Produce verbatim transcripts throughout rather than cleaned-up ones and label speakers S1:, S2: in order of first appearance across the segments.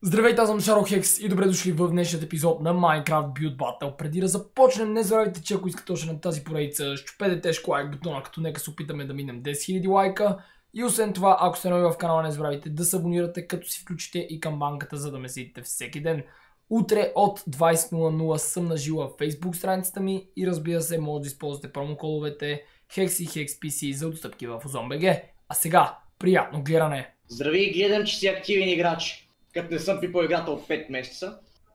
S1: Здравейте, аз съм ShadowHex и добре дошли в днешният епизод на Minecraft Build Battle. Преди да започнем, не забравяйте, че ако искате още на тази поредица, щупете тежко лайк бутона, като нека се опитаме да минем десет хиляди лайка. И освен това, ако сте нови в канала, не забравяйте да се абонирате, като си включите и камбанката, за да ме следите всеки ден. Утре от двайсет нула нула съм на жила в Facebook страницата ми и разбира се, може да използвате промокодовете Hex и HexPC за отстъпки в OzonBG. А сега, приятно гледане!
S2: Здрави, гледам, че си активен играч. Като не съм пипал играта от пет месеца.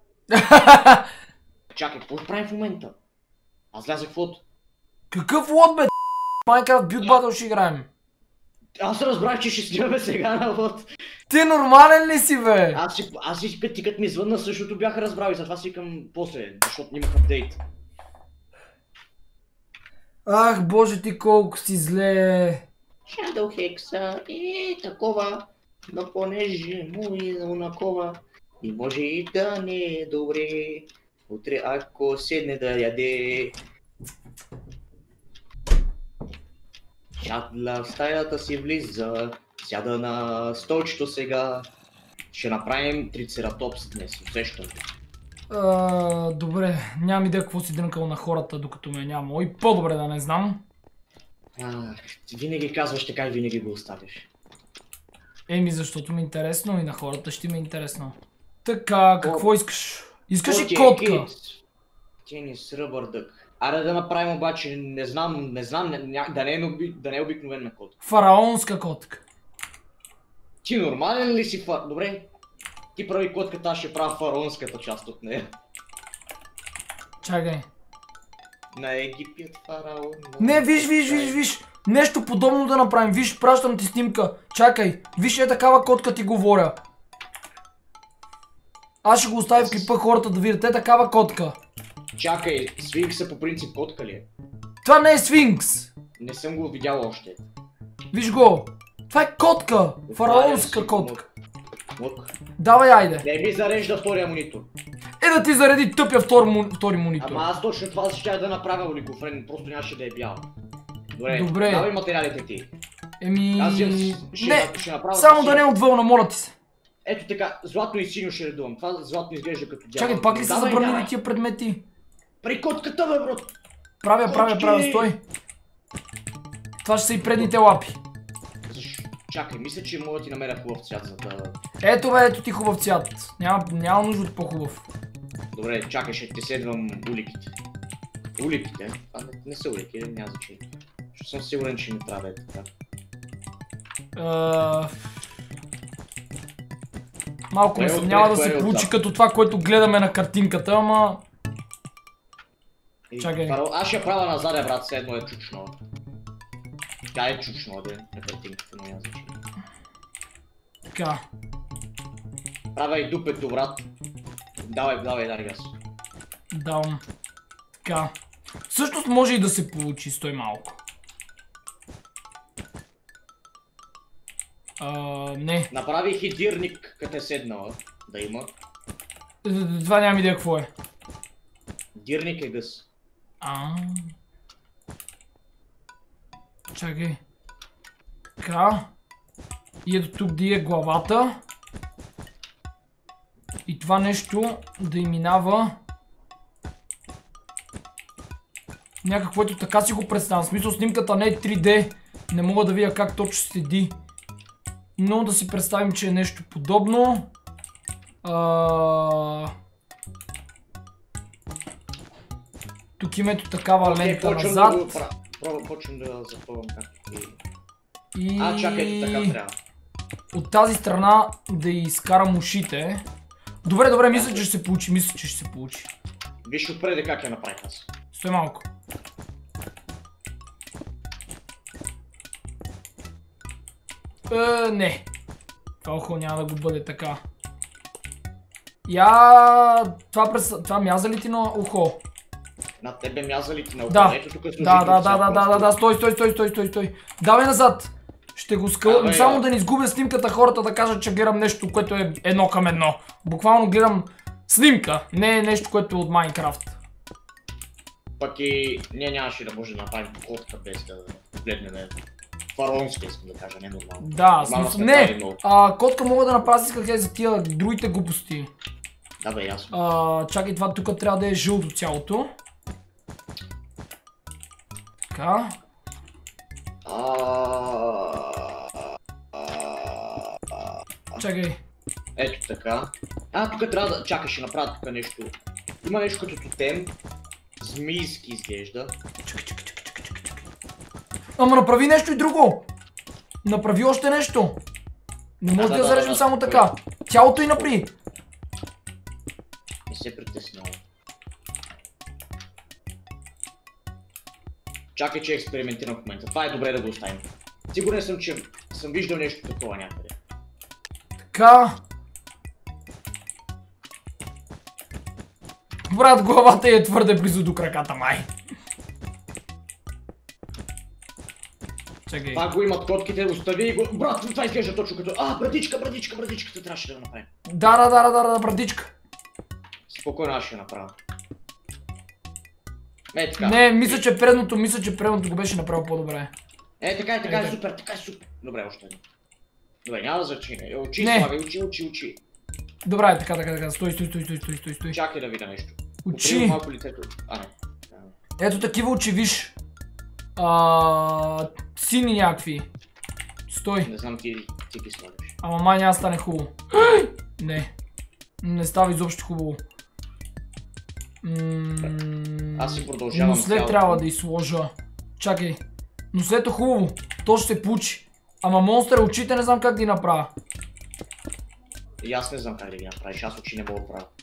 S2: Чакай, какво правим в момента? Аз влязах в лот.
S1: Какъв лот, бе? Minecraft Build Battle ще играем.
S2: Аз разбрах, че ще снимаме сега на лот.
S1: Ти нормален ли си, бе?
S2: Аз си, аз си ти като ми звънна, същото бях разбрал и затова си викам после, защото нямах апдейт.
S1: Ах, боже ти колко си зле.
S2: ShadowHex е такова, но понеже му е онакова и може и да не е добре. Утре ако седне да яде. Шадла в стаята си влиза, сяда на столчето сега. Ще направим трицератопс днес, усещам.
S1: А, добре, нямам идея какво си дрънкал на хората, докато ме няма. Ой, по-добре да не знам.
S2: А, винаги казваш така и винаги го оставиш.
S1: Еми, защото ми е интересно и на хората ще ми е интересно. Така, какво искаш? Искаш ли котка?
S2: Тенис, ръбър дък. Аре да направим обаче, не знам, не знам, ня... да, не е оби... да не е обикновена котка.
S1: Фараонска котка.
S2: Ти нормален ли си фар... Добре. Ти прави котката, аз ще правя фараонската част от нея.
S1: Чакай.
S2: На Египет фараон...
S1: Не, виж, виж, виж, виж. Нещо подобно да направим. Виж, пращам ти снимка. Чакай, виж е такава котка ти говоря. Аз ще го оставя в клипа хората да видят. Е такава котка.
S2: Чакай, сфинкса по принцип котка ли е?
S1: Това не е сфинкс.
S2: Не съм го видял още.
S1: Виж го. Това е котка. Фараонска котка.
S2: Лък.
S1: Давай, айде.
S2: Не ми зарежда втория монитор.
S1: Е да ти зареди тъпия втори, му... втори монитор.
S2: Ама аз точно това ще да направя, Олигофрен, просто нямаше да е бял. Добре,
S1: Добре.
S2: давай материалите ти.
S1: Еми...
S2: Аз ще, ще,
S1: не,
S2: ще направя...
S1: само да не е от вълна, моля ти се.
S2: Ето така, златно и синьо ще редувам. Това златно изглежда като дявол.
S1: Чакай, пак ли са
S2: Давай,
S1: забранили
S2: давай.
S1: тия предмети?
S2: При котката, бе, брат!
S1: Правя, правя,
S2: Котки!
S1: правя, стой. Това ще са и предните лапи.
S2: Чакай, мисля, че мога да ти намеря хубав цвят, за да...
S1: Ето бе, ето ти хубав цвят. Няма, няма нужда от по-хубав.
S2: Добре, чакай, ще ти следвам уликите. Уликите? Това не, не са улики, няма значение. Ще съм сигурен, че не трябва да е така.
S1: Uh... Малко ме
S2: Кое е
S1: съмнява да
S2: отпред,
S1: се
S2: кое е
S1: получи
S2: отзад?
S1: като това, което гледаме на картинката, ама...
S2: И,
S1: Чакай.
S2: първо, аз ще правя назад, брат, все едно е чучно. Тя е чучно, да, на картинката, но няма значение.
S1: Така.
S2: Правя и дупето, брат. Давай, давай, дай газ.
S1: Давам. Така. Всъщност може и да се получи, стой малко. Uh, не.
S2: Направих и дирник, като е седнала, да има.
S1: Това нямам идея какво е.
S2: Дирник е гъс.
S1: А. Чакай. Така. И ето тук да е главата. И това нещо да им минава. Някакво ето така си го представям. В смисъл снимката не е три Д. Не мога да видя как точно седи. Но да си представим, че е нещо подобно. А... Тук има ето такава
S2: Окей,
S1: лента
S2: почвам
S1: назад.
S2: да го правя. Пробвам, почвам да запълвам както ти.
S1: И...
S2: А, чакай, така трябва.
S1: От тази страна да изкарам ушите. Добре, добре, мисля, че ще се получи, мисля, че ще се получи.
S2: Виж отпреде как я направих аз.
S1: Стой малко. Е, не. Това ухо няма да го бъде така. Я... Това, през... Това мяза ли ти на ухо?
S2: На тебе мяза ли ти на
S1: Да.
S2: ухо? Ето тук служи
S1: Да, да,
S2: друг
S1: да, да,
S2: цвят,
S1: да, да,
S2: просто.
S1: да, стой, стой, стой, стой, стой, стой. Давай назад. Ще го скъл...
S2: Давай,
S1: Само
S2: я.
S1: да не изгубя снимката, хората да кажат, че гледам нещо, което е едно към едно. Буквално гледам снимка, не е нещо, което е от Майнкрафт.
S2: Пък и ние нямаше да може да направим котка без да погледнем. Фараонска искам да кажа, не нормално.
S1: Да, смисъл. Не, а, котка мога да направя си как е за тия другите глупости.
S2: Да бе, ясно.
S1: А, чакай, това тук трябва да е жълто цялото. Така. Чакай.
S2: Ето така. А, тук трябва да... Чакай, ще направя тук нещо. Има нещо като тотем. Змийски изглежда.
S1: Чакай, чакай, чакай, чакай, чакай, чакай. Ама направи нещо и друго. Направи още нещо. Не може да я зарежем само така. Цялото и направи.
S2: Не се притеснявам. Чакай, че експериментирам в момента. Това е добре да го оставим. Сигурен съм, че съм виждал нещо такова някъде.
S1: Така. Брат, главата е твърде близо до краката, май. Чакай.
S2: Това го имат котките, остави го. Брат, това изглежда точно като... А, братичка, братичка, братичката трябваше да го направим.
S1: Да, да, да, да, да, братичка.
S2: Спокойно, аз ще я направя. Е, така.
S1: Не, мисля, че предното, мисля, че предното го беше направил по-добре.
S2: Е, така е, така е, супер, така е, супер. Добре, още едно. Добре, няма да зачине. Очи, слави, очи, очи, очи.
S1: Добре, е, така, така, така, стой, стой, стой, стой, стой, стой, стой.
S2: Чакай да видя нещо.
S1: Очи.
S2: Малко лицето. А, не.
S1: Ето такива очи, виж. А, сини някакви. Стой.
S2: Не знам ти, ти ги слагаш.
S1: Ама май няма стане хубаво. Не. Не става изобщо хубаво. Ммм...
S2: Аз си продължавам.
S1: Но след трябва да изложа. Чакай. Но след е хубаво. То ще се получи. Ама монстър очите не знам как да ги направя.
S2: И аз не знам как да ги направиш. Аз очи не мога да правя.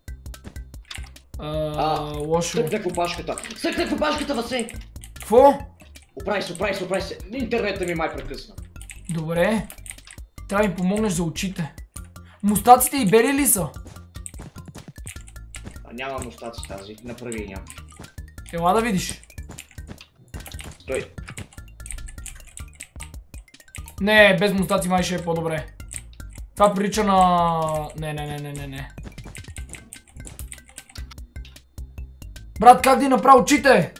S1: А, лошо.
S2: Стъкне в опашката. Стъкне в опашката, Васе!
S1: Какво?
S2: Оправи се, оправи се, оправи се. Интернетът ми май прекъсна.
S1: Добре. Трябва да ми помогнеш за очите. Мустаците и бели ли са?
S2: А, няма мустаци тази. Направи няма.
S1: Ела да видиш.
S2: Стой.
S1: Не, без мустаци май ще е по-добре. Това прилича на... Не, не, не, не, не, не. Брат, как да направя очите?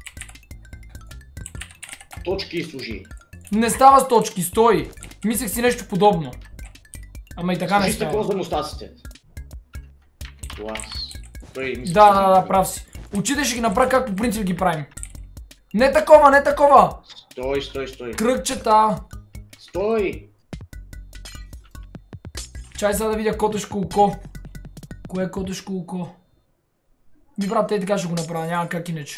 S2: Точки и служи.
S1: Не става с точки, стой. Мислех си нещо подобно. Ама и така не
S2: служи
S1: става.
S2: Служи за мустаците. Клас. Той, мисля,
S1: да, да, да, прав си. Очите ще ги направя както по принцип ги правим. Не такова, не такова.
S2: Стой, стой, стой.
S1: Кръгчета.
S2: Стой.
S1: Чай сега да видя котешко око. Кое е котешко око? Ми брат, те така ще го направя, няма как иначе.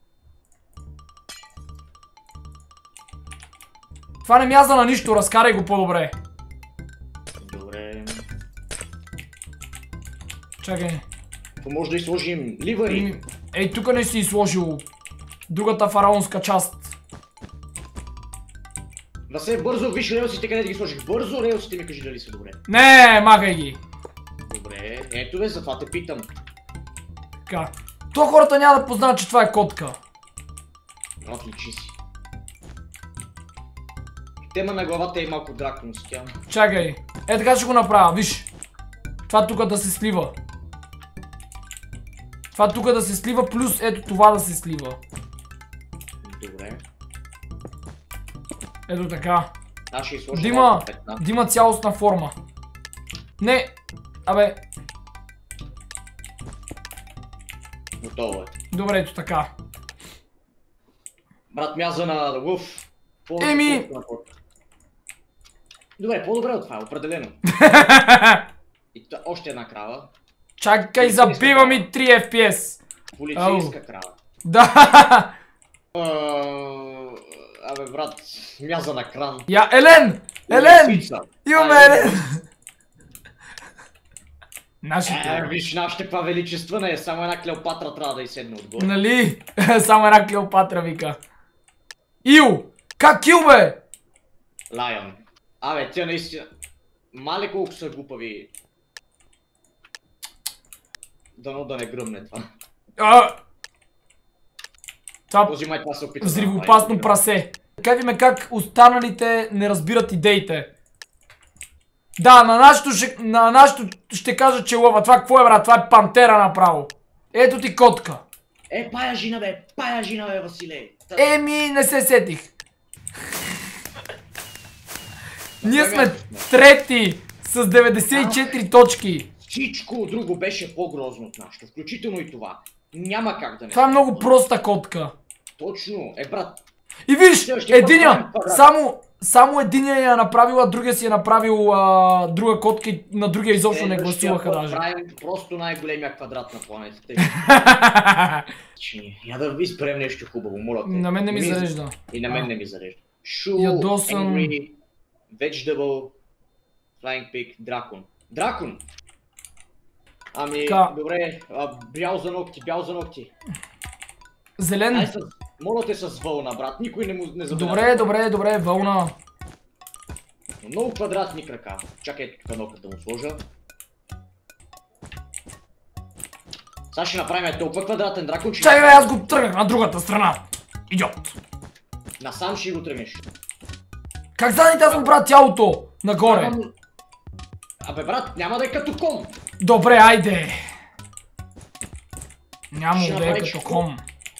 S1: Това не мяза на нищо, разкарай го по-добре.
S2: Добре.
S1: Чакай.
S2: То може да изложим ливари.
S1: Ей, тук не си изложил другата фараонска част.
S2: Васе, бързо виж релсите, къде да ги сложих. Бързо релсите ми кажи дали са добре.
S1: Не, махай ги.
S2: Добре, ето бе, затова те питам.
S1: Така. То хората няма да познаят, че това е котка.
S2: Отличи си. Тема на главата е малко драконска.
S1: Чакай. Е, така ще го направя, виж. Това тук да се слива. Това тук да се слива, плюс ето това да се слива.
S2: Добре.
S1: Ето така.
S2: Аз ще изложа
S1: Дима, Дима цялостна форма. Не, абе.
S2: Готово е.
S1: Добре, ето така.
S2: Брат, мяза на лъв.
S1: Еми!
S2: Добре, по-добре от това, определено. И още една крава.
S1: Чакай, забива ми три еф пи ес.
S2: Полицейска крава.
S1: Да!
S2: Абе, брат, мяза на кран.
S1: Я, Елен! Елен! Имаме Елен! Нашите.
S2: Е, виж, нашите па величества, не, само една Клеопатра трябва да изседне отгоре.
S1: Нали? Само една Клеопатра вика. Ил! Как кил, бе?
S2: Лайон. Абе, тя наистина... Мале колко са глупави. Дано да не гръмне това.
S1: А... Това...
S2: Този май това се опита.
S1: Взривоопасно прасе. Кажи ме как останалите не разбират идеите. Да, на нашото ще, на нашото ще кажа, че лъва. Това какво е, брат? Това е пантера направо. Ето ти котка.
S2: Е, пая жина, бе! Пая жина, бе, Василе!
S1: Еми, не се сетих. Ние сме трети с деветдесет и четири точки.
S2: Всичко друго беше по-грозно от нашето, включително и това. Няма как да не.
S1: Това е много проста котка.
S2: Точно, е брат.
S1: И виж, единия, само, само единия я направил, а другия си е направил а, друга котка и на другия изобщо не гласуваха даже.
S2: Правим просто най-големия квадрат на планетата. Я да ви спрем нещо хубаво, моля те.
S1: На мен не ми зарежда.
S2: И на мен не ми зарежда. Шу,
S1: Angry,
S2: Vegetable, Flying Pig, Дракон. Дракон! Ами, добре, бял за ногти, бял за ногти.
S1: Зелен.
S2: Моля те с вълна, брат, никой не му не забравя.
S1: Добре, добре, добре, вълна.
S2: Много квадратни крака. Чакай тук нокът да му сложа. Сега ще направим толкова квадратен дракон, че...
S1: Чакай, аз го тръгнах на другата страна. Идиот.
S2: Насам ще го тръгнеш.
S1: Как задните аз му правя тялото? Нагоре.
S2: Абе брат, няма да е като ком.
S1: Добре, айде. Няма да е като ком.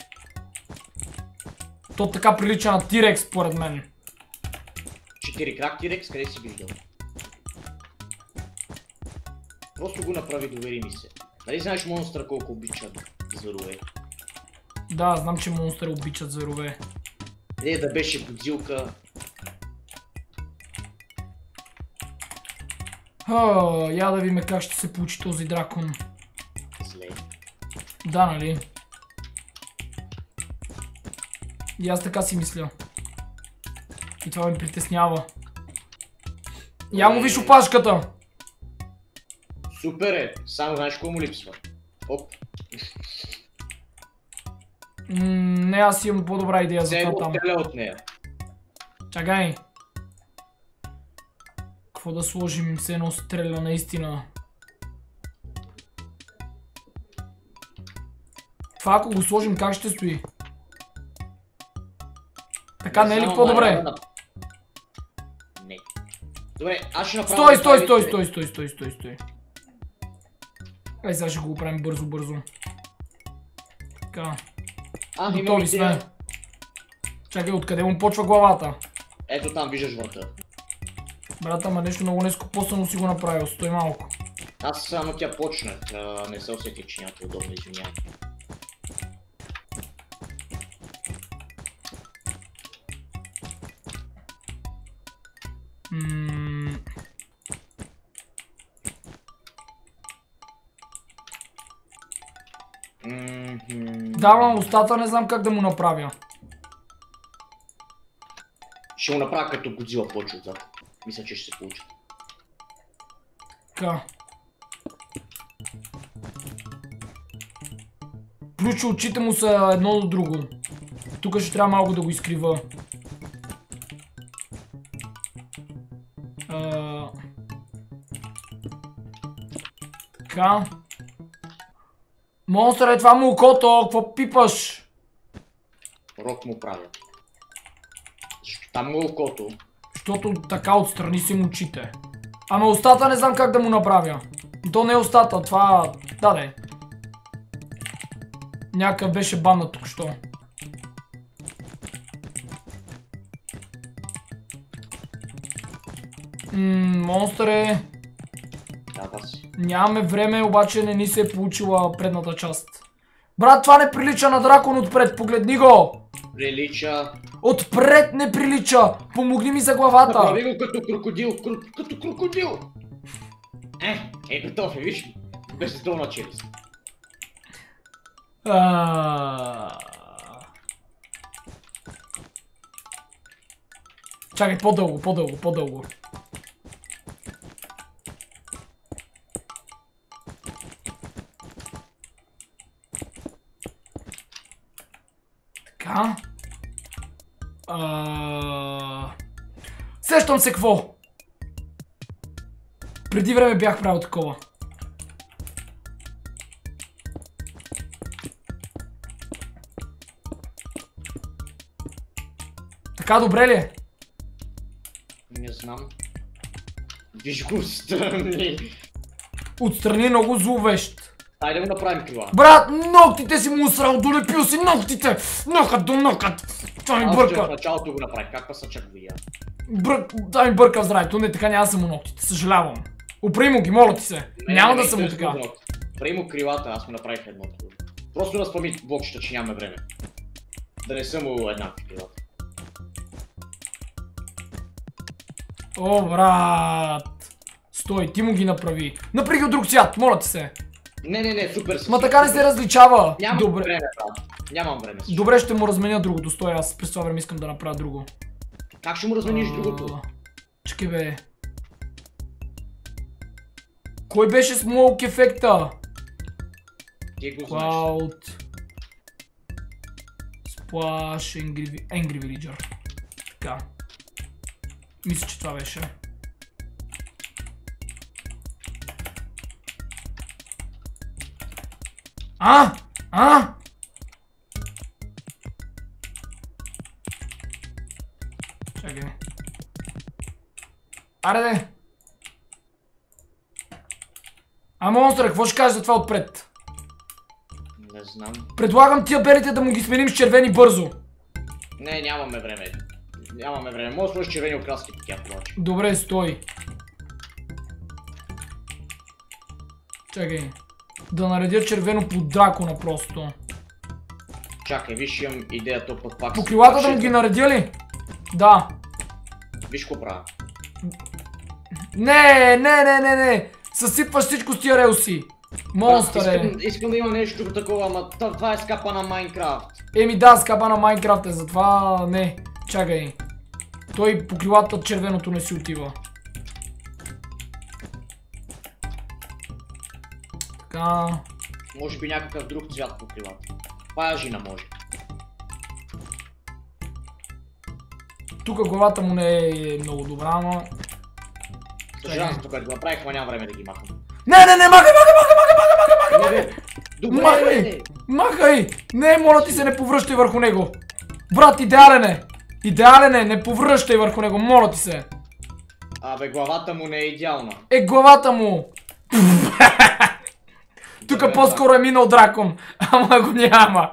S1: То така прилича на Тирекс, според мен.
S2: Четири крак Тирекс, къде си виждал? Просто го направи, довери ми се. Нали знаеш монстър колко обичат зверове?
S1: Да, знам, че монстъри обичат зверове.
S2: Не, да беше Годзилка.
S1: Ха, я да видим как ще се получи този дракон.
S2: Зле.
S1: Да, нали? И аз така си мисля. И това ме притеснява. Я му виж опашката!
S2: Супер е! Само знаеш какво му липсва. Оп.
S1: Не, аз имам по-добра идея за това там.
S2: Се е от нея.
S1: Чакай. Какво да сложим с едно стреля наистина? Това ако го сложим как ще стои? Така не е ли по-добре?
S2: Не. Добре, аз ще направя...
S1: Стой, стой, стой, стой, стой, стой, стой, стой. Ай, сега ще го правим бързо, бързо. Така. Готови сме. Чакай, откъде му почва главата?
S2: Ето там виждаш върта.
S1: Брата, ма нещо много нескопосано си го направил, стой малко.
S2: Аз само тя почнах, не се усетих, че някакво удобно, извинявам.
S1: Ммм... Давам устата, не знам как да му направя.
S2: Ще му направя като Годзила почва отзад. Мисля, че ще се получи.
S1: Така. Плюс, че очите му са едно до друго. Тук ще трябва малко да го изкрива. А... Така. Монстър, е това му окото, какво пипаш?
S2: Рок му правя. Защо там му окото?
S1: Защото така отстрани си му очите. Ама устата не знам как да му направя. То не е устата, това... Да, не. Някакъв беше банна тук, що. Ммм, монстър е... Нямаме време, обаче не ни се е получила предната част. Брат, това не прилича на дракон отпред, погледни го!
S2: Прилича...
S1: Отпред не прилича! Помогни ми за главата!
S2: Направи го като крокодил, като крокодил! Е, е готов е, виж, без долна челюст.
S1: Чакай, по-дълго, по-дълго, по-дълго. Така. А... Сещам се какво! Преди време бях правил такова. Така добре ли е?
S2: Не знам. Виж го отстрани.
S1: Отстрани много зловещ.
S2: Айде да го направим крила.
S1: Брат, ногтите си му усрал, долепил си ногтите! Нокът до нокът! Това ми бърка!
S2: Аз в началото го направих, как па са чак видя.
S1: Бърк... Да ми бърка в здравето, не така няма да са му ногтите, съжалявам. Опри му ги, моля ти се.
S2: Не,
S1: няма
S2: не,
S1: да са му така.
S2: Опри му крилата, аз му направих едно такова. Просто разпами блокчета, че нямаме време. Да не са му еднакви крилата.
S1: О, брат. Стой, ти му ги направи. Направи ги от друг цвят, моля ти се.
S2: Не, не, не, супер са.
S1: Ма така не се различава.
S2: Нямам
S1: Добре.
S2: време, брат. Нямам време. Също.
S1: Добре, ще му разменя другото. Стой, аз през това време искам да направя друго.
S2: Как ще му размениш
S1: А...
S2: другото?
S1: Чакай бе. Кой беше смоук ефекта?
S2: Ти го знаеш.
S1: Cloud. Splash Angry, Angry Villager. Така. Мисля, че това беше. А! А! Чакай. Аре де! А, монстър, какво ще кажеш за това отпред?
S2: Не знам.
S1: Предлагам тия белите да му ги сменим с червени бързо.
S2: Не, нямаме време. Нямаме време. Може да сложиш червени окраски по тях обаче.
S1: Добре, стой. Чакай. Да наредя червено по дракона просто.
S2: Чакай, виж, имам идея, то път пак...
S1: По крилата да му ги наредя ли? Да.
S2: Виж какво правя.
S1: Не, не, не, не, не. Съсипваш всичко с тия релси. Монстър е.
S2: Искам, искам да има нещо друго такова, ама това е скапа на Майнкрафт.
S1: Еми да, скапа на Майнкрафт е, затова не. Чакай. Той по крилата червеното не си отива. Така.
S2: Може би някакъв друг цвят по крилата. Паяжина може.
S1: Тук главата му не е много добра, ама...
S2: Съжалявам за това, което го направих, ама няма време да ги махам.
S1: Не, не, не, махай, махай, махай, махай, махай, махай, махай!
S2: Добре,
S1: Махай!
S2: бе.
S1: Махай! Не, моля ти се, не повръщай върху него! Брат, идеален е! Идеален е, не повръщай върху него, моля ти се!
S2: Абе, главата му не е идеална.
S1: Е, главата му! Тук по-скоро е минал дракон, ама го няма.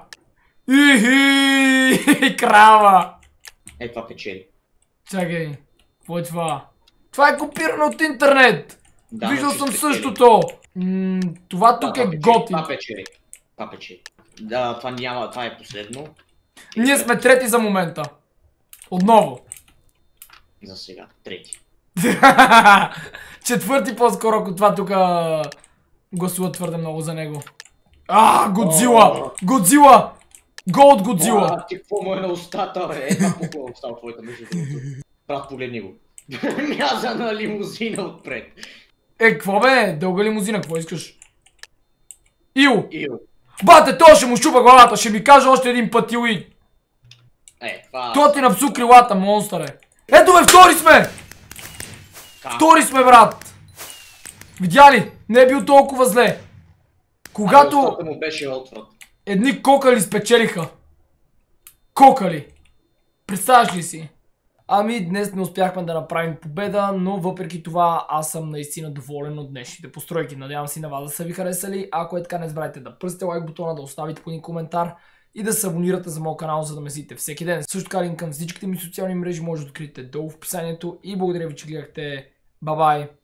S1: Ихи, крава!
S2: Е, това печели.
S1: Чакай, какво е това? Това е копирано от интернет!
S2: Да,
S1: Виждал
S2: но че
S1: съм
S2: спечели.
S1: същото! М, това тук
S2: Да,
S1: е
S2: това печели,
S1: готин.
S2: Това печели. Това печели. Да, това няма, това е последно.
S1: Ние сме трети за момента. Отново.
S2: За сега, трети.
S1: Четвърти по-скоро, ако това тук гласува твърде много за него. А, Годзила! Годзила! Гол от Годзила!
S2: А, ти какво му е на устата, бе? Е, това по-хубава остава твоята, между другото. Брат, погледни го. Мяза на лимузина отпред.
S1: Е, какво бе? Дълга лимузина, какво искаш? Ил!
S2: Ил.
S1: Бате, той ще му щупа главата, ще ми каже още един път Ил и...
S2: Е, това...
S1: Той ти напсу крилата, монстър е. Ето бе, втори сме!
S2: Как?
S1: Втори сме, брат! Видя ли? Не е бил толкова зле. Когато...
S2: Устата му беше отврат.
S1: Едни кокали спечелиха. Кокали. Представяш ли си? Ами днес не успяхме да направим победа, но въпреки това аз съм наистина доволен от днешните постройки. Надявам се на вас да са ви харесали. Ако е така, не забравяйте да пръсте лайк бутона, да оставите по един коментар и да се абонирате за моят канал, за да ме следите всеки ден. Също така линк към всичките ми социални мрежи може да откриете долу в описанието и благодаря ви, че гледахте. Бай-бай!